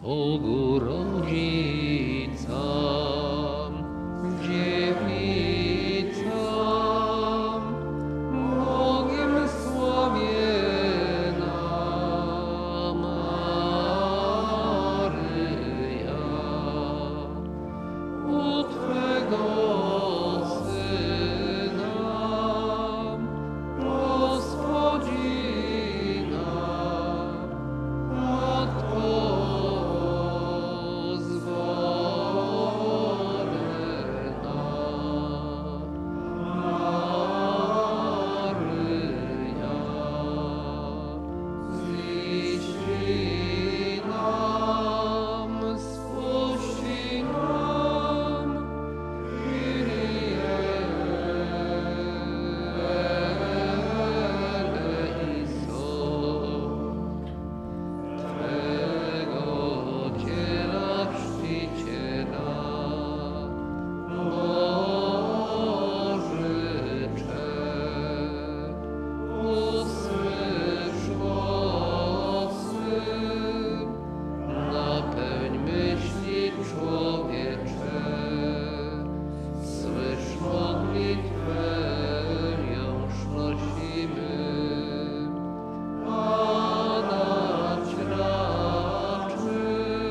Bogu rodzicom, dziewicom, Bogiem sławiena Maryja, u Twego Syna, Gospodzina, Matko zwolenna, Maryja, ziści nam, spuści nam, Kyrie eleison. Twego Ciela Chrzciciela, Bożyczę, usłysz głosy, napełń myśli człowiecze, słysz modlitwę, jąż nosimy. Padać raczy,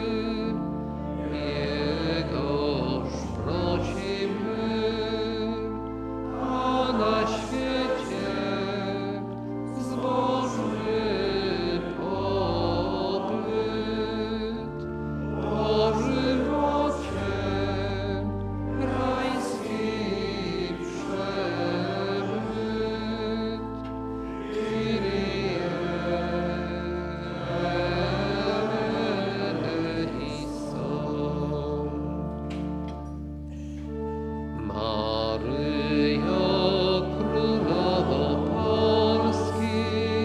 Jegoż prosimy, a na świecie zbożny pobyt, po żywocie rajski przebyt. Kyrie eleison. Maryjo, Królowo Polski,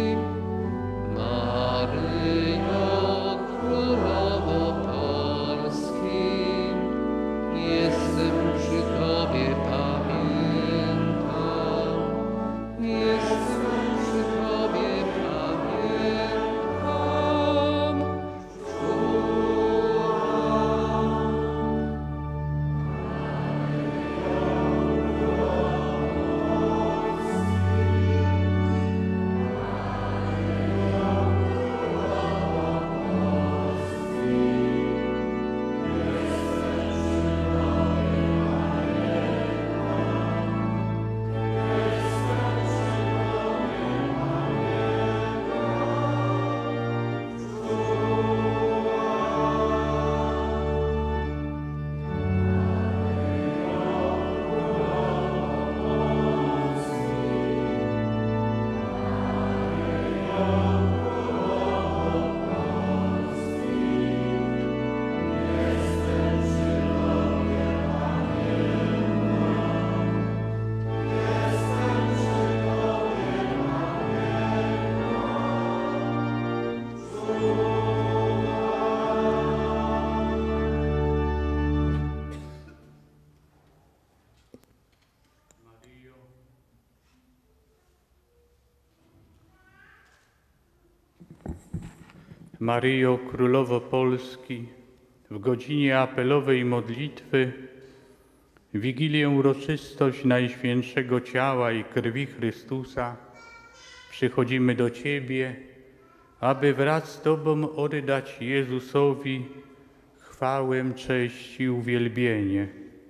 Maryjo, Królowo Polski, jestem przy Tobie, pamiętam, jestem przy Tobie, pamiętam, czuwam. Maryjo, Królowo Polski, w godzinie apelowej modlitwy, Wigilię uroczystość Najświętszego Ciała i Krwi Chrystusa, przychodzimy do Ciebie, aby wraz z Tobą oddać Jezusowi chwałę, cześć i uwielbienie.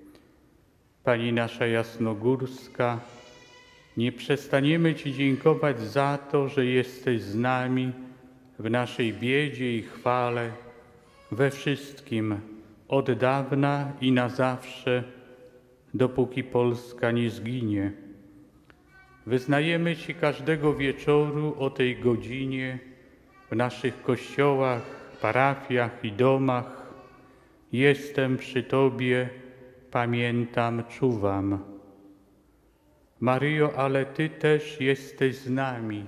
Pani nasza jasnogórska, nie przestaniemy Ci dziękować za to, że jesteś z nami w naszej biedzie i chwale, we wszystkim, od dawna i na zawsze, dopóki Polska nie zginie. Wyznajemy Ci każdego wieczoru o tej godzinie w naszych kościołach, parafiach i domach. Jestem przy Tobie, pamiętam, czuwam. Maryjo, ale Ty też jesteś z nami.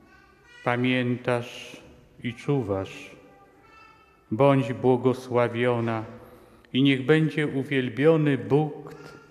Pamiętasz i czuwasz. Bądź błogosławiona i niech będzie uwielbiony Bóg,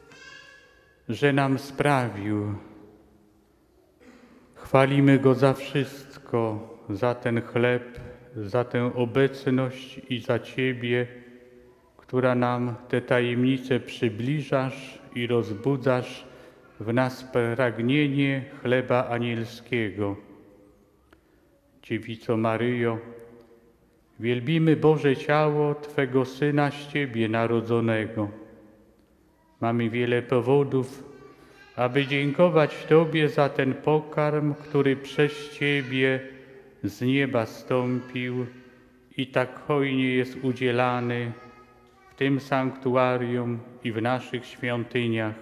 że nam sprawił. Chwalimy Go za wszystko, za ten chleb, za tę obecność i za Ciebie, która nam te tajemnice przybliżasz i rozbudzasz w nas pragnienie chleba anielskiego. Dziewico Maryjo, wielbimy Boże ciało Twego Syna z Ciebie narodzonego. Mamy wiele powodów, aby dziękować Tobie za ten pokarm, który przez Ciebie z nieba stąpił i tak hojnie jest udzielany w tym sanktuarium i w naszych świątyniach.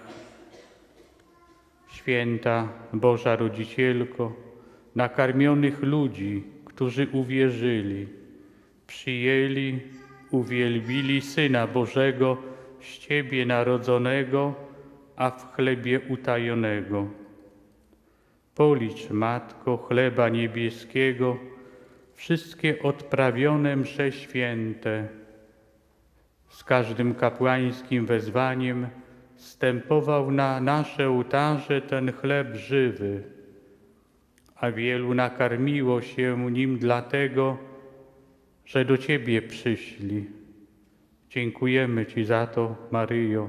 Święta Boża Rodzicielko, nakarmionych ludzi, którzy uwierzyli, przyjęli, uwielbili Syna Bożego z Ciebie narodzonego, a w chlebie utajonego. Policz, Matko, chleba niebieskiego, wszystkie odprawione msze święte. Z każdym kapłańskim wezwaniem zstępował na nasze ołtarze ten chleb żywy, a wielu nakarmiło się nim dlatego, że do Ciebie przyszli. Dziękujemy Ci za to, Maryjo.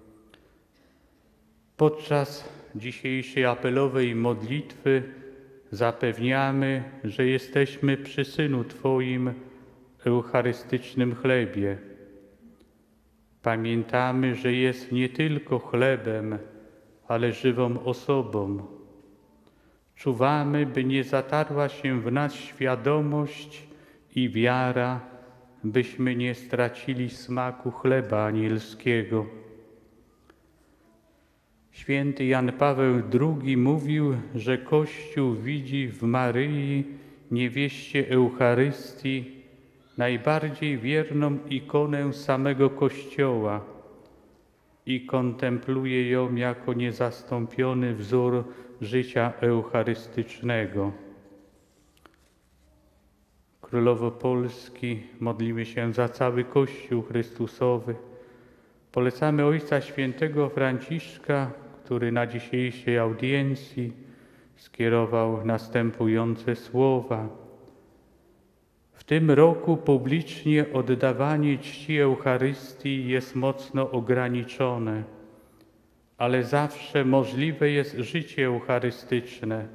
Podczas dzisiejszej apelowej modlitwy zapewniamy, że jesteśmy przy Synu Twoim eucharystycznym chlebie. Pamiętamy, że jest nie tylko chlebem, ale żywą osobą. Czuwamy, by nie zatarła się w nas świadomość i wiara, byśmy nie stracili smaku chleba anielskiego. Święty Jan Paweł II mówił, że Kościół widzi w Maryi, niewieście Eucharystii, najbardziej wierną ikonę samego Kościoła i kontempluje ją jako niezastąpiony wzór życia eucharystycznego. Królowo Polski, modlimy się za cały Kościół Chrystusowy. Polecamy Ojca Świętego Franciszka, który na dzisiejszej audiencji skierował następujące słowa. W tym roku publicznie oddawanie czci Eucharystii jest mocno ograniczone, ale zawsze możliwe jest życie eucharystyczne.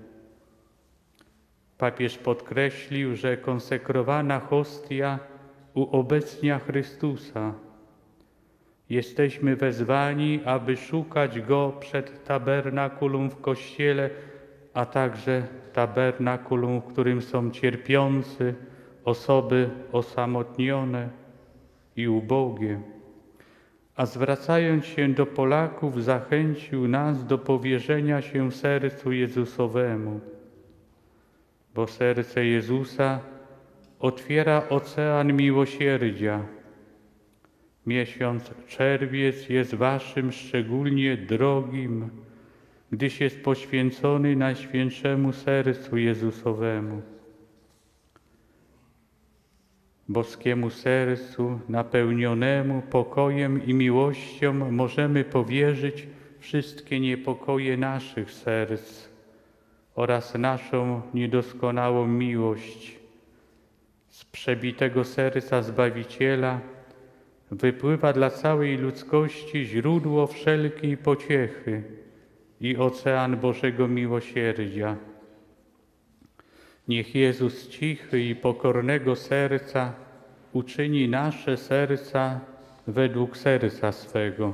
Papież podkreślił, że konsekrowana hostia uobecnia Chrystusa. Jesteśmy wezwani, aby szukać Go przed tabernakulum w Kościele, a także tabernakulum, w którym są cierpiący, osoby osamotnione i ubogie. A zwracając się do Polaków, zachęcił nas do powierzenia się sercu Jezusowemu, bo serce Jezusa otwiera ocean miłosierdzia. Miesiąc czerwiec jest Waszym szczególnie drogim, gdyż jest poświęcony Najświętszemu Sercu Jezusowemu. Boskiemu sercu napełnionemu pokojem i miłością możemy powierzyć wszystkie niepokoje naszych serc oraz naszą niedoskonałą miłość. Z przebitego serca Zbawiciela wypływa dla całej ludzkości źródło wszelkiej pociechy i ocean Bożego miłosierdzia. Niech Jezus cichy i pokornego serca uczyni nasze serca według serca swego.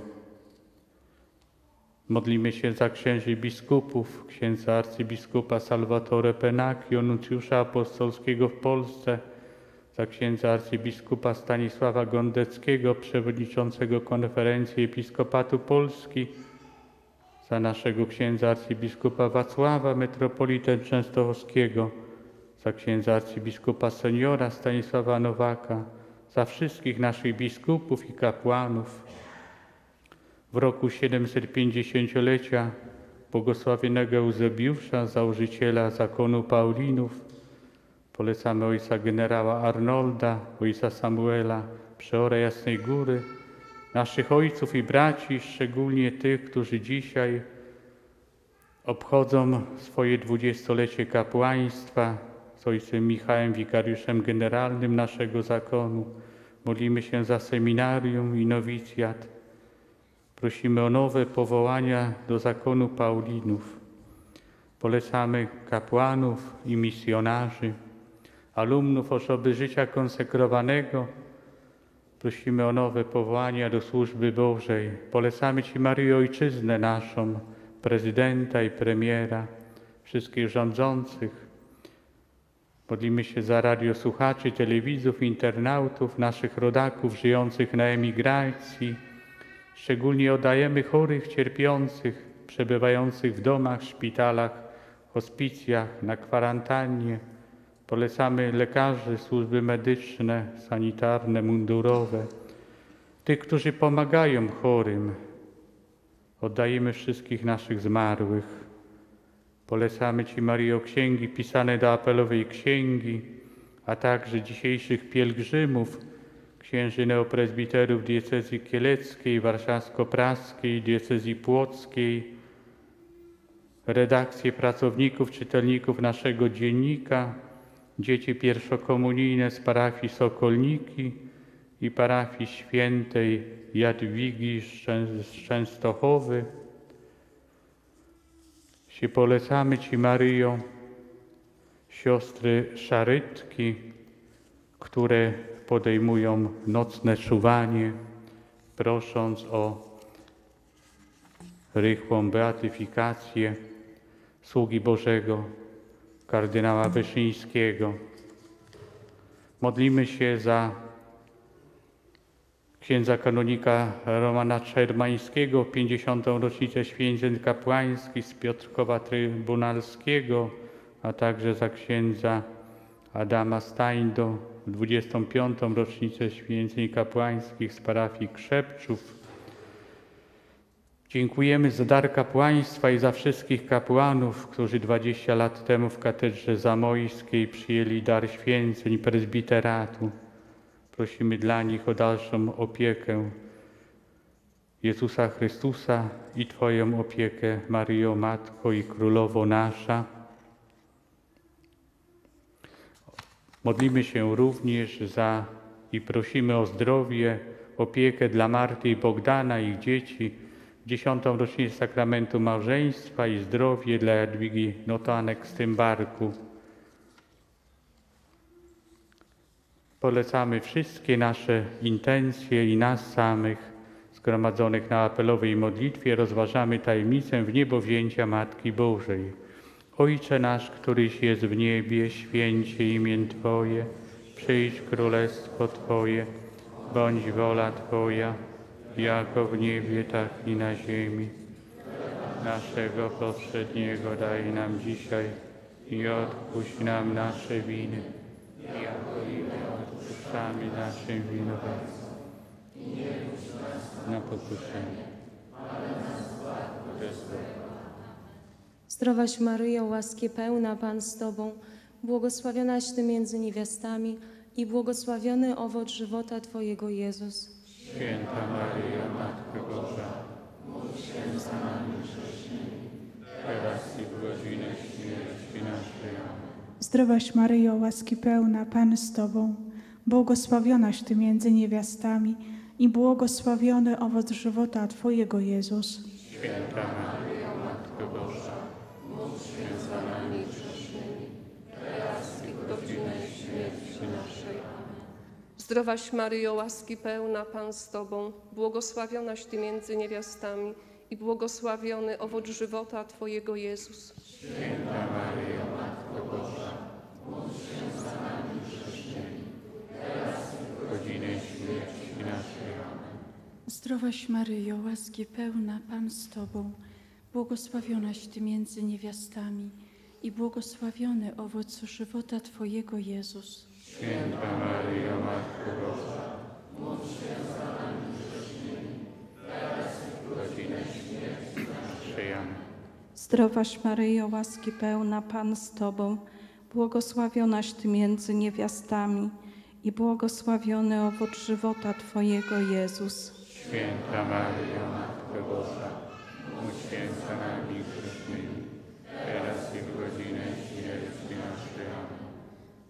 Modlimy się za księży biskupów, księdza arcybiskupa Salvatore Pennacchio, nuncjusza apostolskiego w Polsce, za księdza arcybiskupa Stanisława Gondeckiego, przewodniczącego Konferencji Episkopatu Polski, za naszego księdza arcybiskupa Wacława, metropolitę częstochowskiego, za księdza arcybiskupa seniora Stanisława Nowaka, za wszystkich naszych biskupów i kapłanów. W roku 750-lecia błogosławionego Eusebiusza, założyciela zakonu Paulinów, polecamy ojca generała Arnolda, ojca Samuela, przeora Jasnej Góry, naszych ojców i braci, szczególnie tych, którzy dzisiaj obchodzą swoje 20-lecie kapłaństwa, z ojcem Michałem, wikariuszem generalnym naszego zakonu. Modlimy się za seminarium i nowicjat. Prosimy o nowe powołania do zakonu Paulinów. Polecamy kapłanów i misjonarzy, alumnów osoby życia konsekrowanego. Prosimy o nowe powołania do służby Bożej. Polecamy Ci, Maryjo, Ojczyznę naszą, prezydenta i premiera, wszystkich rządzących. Modlimy się za radiosłuchaczy, telewidzów, internautów, naszych rodaków żyjących na emigracji. Szczególnie oddajemy chorych, cierpiących, przebywających w domach, szpitalach, hospicjach, na kwarantannie. Polecamy lekarzy, służby medyczne, sanitarne, mundurowe, tych, którzy pomagają chorym. Oddajemy wszystkich naszych zmarłych. Polecamy Ci, Maryjo, księgi pisane do apelowej księgi, a także dzisiejszych pielgrzymów, księży neoprezbiterów diecezji kieleckiej, warszawsko-praskiej, diecezji płockiej, redakcję pracowników, czytelników naszego dziennika, dzieci pierwszokomunijne z parafii Sokolniki i parafii świętej Jadwigi z Częstochowy. Polecamy Ci, Maryjo, siostry szarytki, które podejmują nocne czuwanie, prosząc o rychłą beatyfikację sługi Bożego, kardynała Wyszyńskiego. Modlimy się za księdza kanonika Romana Czermańskiego, 50. rocznicę święceń kapłańskich z Piotrkowa Trybunalskiego, a także za księdza Adama Stańdo, 25. rocznicę święceń kapłańskich z parafii Krzepczów. Dziękujemy za dar kapłaństwa i za wszystkich kapłanów, którzy 20 lat temu w katedrze zamojskiej przyjęli dar święceń prezbiteratu. Prosimy dla nich o dalszą opiekę Jezusa Chrystusa i Twoją opiekę, Maryjo, Matko i Królowo nasza. Modlimy się również za i prosimy o zdrowie, opiekę dla Marty i Bogdana, ich dzieci, 10. rocznicę sakramentu małżeństwa i zdrowie dla Jadwigi Notanek z Tymbarku. Polecamy wszystkie nasze intencje i nas samych zgromadzonych na apelowej modlitwie. Rozważamy tajemnicę wniebowzięcia Matki Bożej. Ojcze nasz, któryś jest w niebie, święć się imię Twoje, przyjdź królestwo Twoje, bądź wola Twoja, jako w niebie, tak i na ziemi. Naszego poprzedniego daj nam dzisiaj i odpuść nam nasze winy, jako i my odpuszczamy naszym winowajcom. I nie wódź nas na pokuszenie, ale nas zbaw ode złego. Zdrowaś Maryjo, łaski pełna, Pan z Tobą, błogosławionaś Ty między niewiastami i błogosławiony owoc żywota Twojego, Jezus. Święta Maryjo, Matko Boża, módl się za nami grzesznymi, teraz i w godzinę śmierci naszej. Amen. Zdrowaś Maryjo, łaski pełna, Pan z Tobą, błogosławionaś Ty między niewiastami i błogosławiony owoc żywota Twojego, Jezus. Święta Maryjo, Matko Boża, módl się za nami grzesznymi, teraz i w godzinę śmierci naszej. Amen. Zdrowaś Maryjo, łaski pełna, Pan z Tobą, błogosławionaś Ty między niewiastami i błogosławiony owoc żywota Twojego, Jezus. Święta Maryjo, Matko Boża, módl się za nami grzesznymi, teraz i w godzinę śmierci naszej. Amen. Zdrowaś Maryjo, łaski pełna, Pan z Tobą, błogosławionaś Ty między niewiastami i błogosławiony owoc żywota Twojego, Jezus. Święta Maryjo, Matko Boża, módl się za nami grzesznymi, teraz i w godzinę śmierci naszej. Amen. Zdrowaś Maryjo, łaski pełna, Pan z Tobą, błogosławionaś Ty między niewiastami i błogosławiony owoc żywota Twojego, Jezus. Święta Maryjo, Matko Boża, módl się za nami grzesznymi, teraz i w godzinę śmierci naszej. Amen.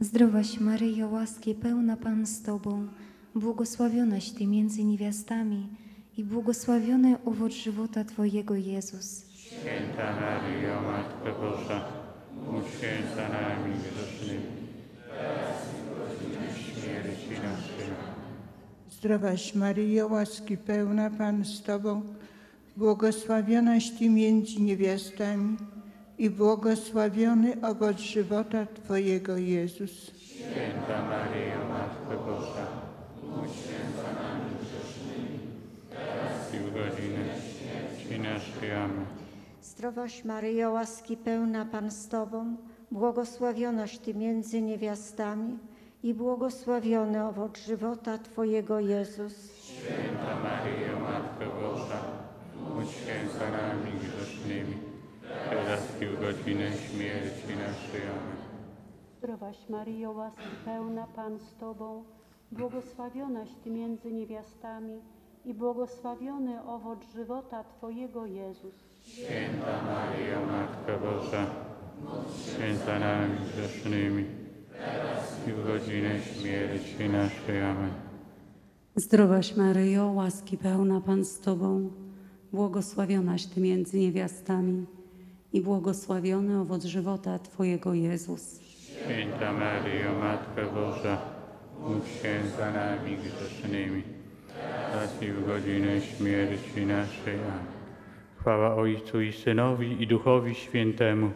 Zdrowaś Maryjo, łaski pełna Pan z Tobą, błogosławionaś Ty między niewiastami i błogosławiony owoc żywota Twojego Jezus. Święta Maryjo, Matko Boża, módl się za nami grzesznymi, teraz i w godzinę śmierci naszej. Zdrowaś Maryjo, łaski pełna Pan z Tobą, błogosławionaś Ty między niewiastami i błogosławiony owoc żywota Twojego Jezus. Święta Maryjo, Matko Boża, módl się za nami grzesznymi, teraz i w godzinę śmierci naszej. Amen. Zdrowaś Maryjo, łaski pełna Pan z Tobą, błogosławionaś Ty między niewiastami i błogosławiony owoc żywota Twojego Jezus. Święta Maryjo, Matko Boża, módl się za nami grzesznymi, teraz i w godzinę śmierci naszej. Amen. Zdrowaś Maryjo, łaski pełna Pan z Tobą, błogosławionaś Ty między niewiastami i błogosławiony owoc żywota Twojego Jezus. Święta Maryjo, Matko Boża, módl się za nami grzesznymi, teraz i w godzinę śmierci naszej. Amen. Zdrowaś Maryjo, łaski pełna Pan z Tobą, błogosławionaś Ty między niewiastami i błogosławiony owoc żywota Twojego Jezus. Święta Maryjo, Matko Boża, módl się za nami grzesznymi, teraz i w godzinę śmierci naszej. Amen. Chwała Ojcu i Synowi i Duchowi Świętemu.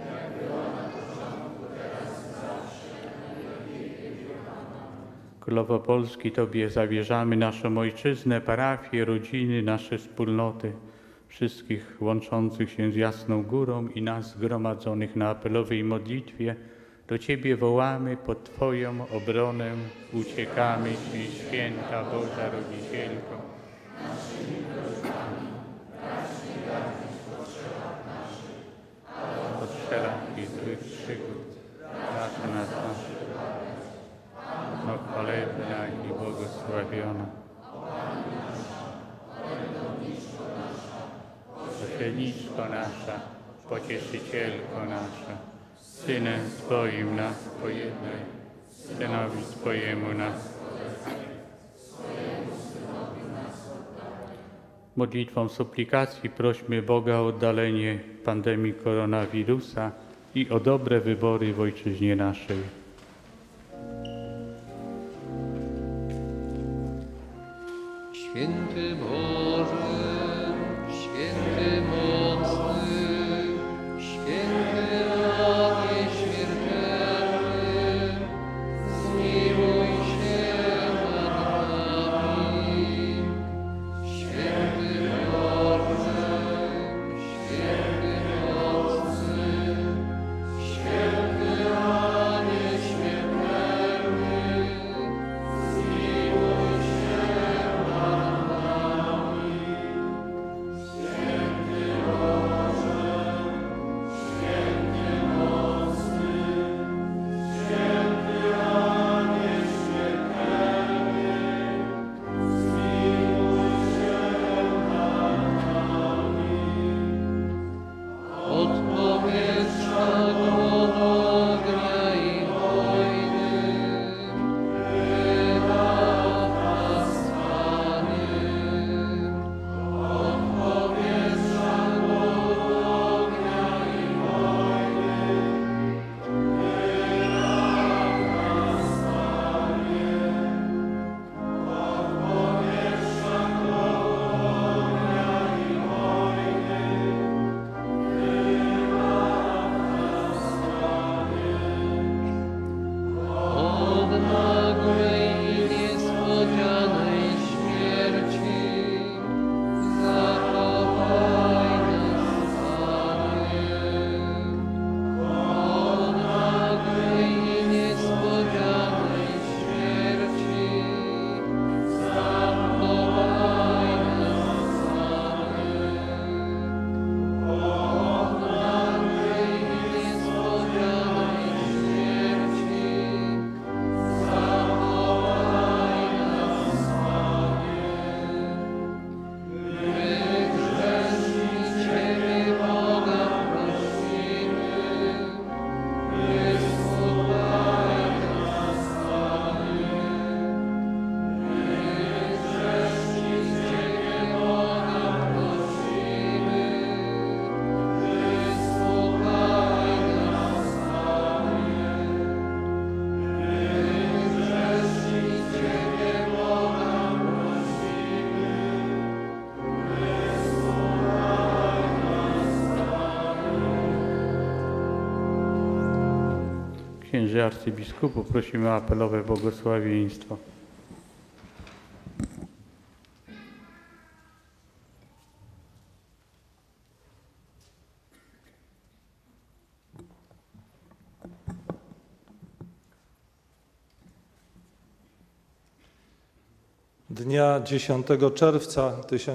Królowo Polski, Tobie zawierzamy naszą ojczyznę, parafię, rodziny, nasze wspólnoty, wszystkich łączących się z Jasną Górą i nas zgromadzonych na apelowej modlitwie. Do Ciebie wołamy, pod Twoją obronę uciekamy Ci, Święta Boża Rodzicielko. Od wszelakich złych przygód, racz nas no chwalebna i błogosławiona. Pośredniczko nasza, Pocieszycielko nasza, Synem swoim nas pojednaj, Synowi swojemu nas. Modlitwą suplikacji prośmy Boga o oddalenie pandemii koronawirusa i o dobre wybory w ojczyźnie naszej. Święty Boże, święty mocny, święty Panie śmiertelny, zmiłuj się nad nami. Święty Boże, święty mocny, święty Panie śmiertelny, zmiłuj się nad nami. Święty księży arcybiskupów prosimy o apelowe błogosławieństwo. Dnia 10 czerwca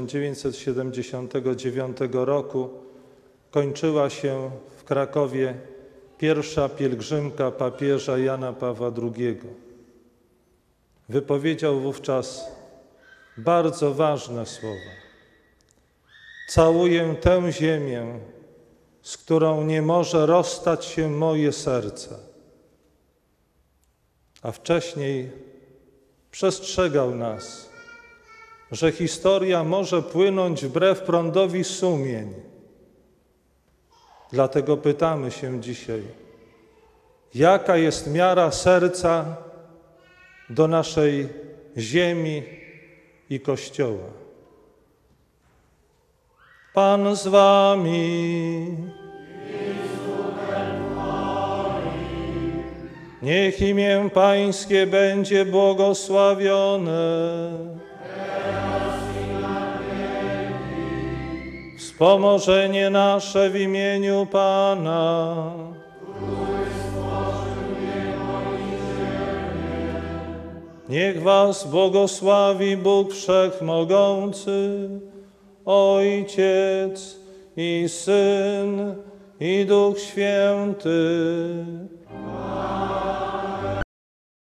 1979 roku kończyła się w Krakowie pierwsza pielgrzymka papieża Jana Pawła II. Wypowiedział wówczas bardzo ważne słowa. Całuję tę ziemię, z którą nie może rozstać się moje serce. A wcześniej przestrzegał nas, że historia może płynąć wbrew prądowi sumień. Dlatego pytamy się dzisiaj, jaka jest miara serca do naszej ziemi i Kościoła. Pan z wami. Niech imię Pańskie będzie błogosławione. Wspomożenie nasze w imieniu Pana. Niech was błogosławi Bóg Wszechmogący, Ojciec i Syn i Duch Święty.